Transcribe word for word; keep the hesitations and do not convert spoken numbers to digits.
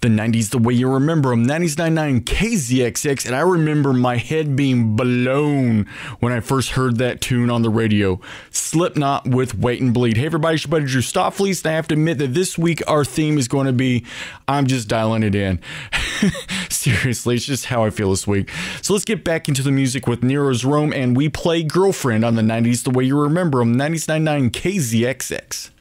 The nineties the way you remember them, nineties ninety-nine K Z X X, and I remember my head being blown when I first heard that tune on the radio. Slipknot with Wait and Bleed. Hey everybody, it's your buddy Drew Stofflees, and I have to admit that this week our theme is going to be, I'm just dialing it in. Seriously, it's just how I feel this week. So let's get back into the music with Nero's Rome, and we play Girlfriend on the nineties the way you remember them, nineties ninety-nine K Z X X.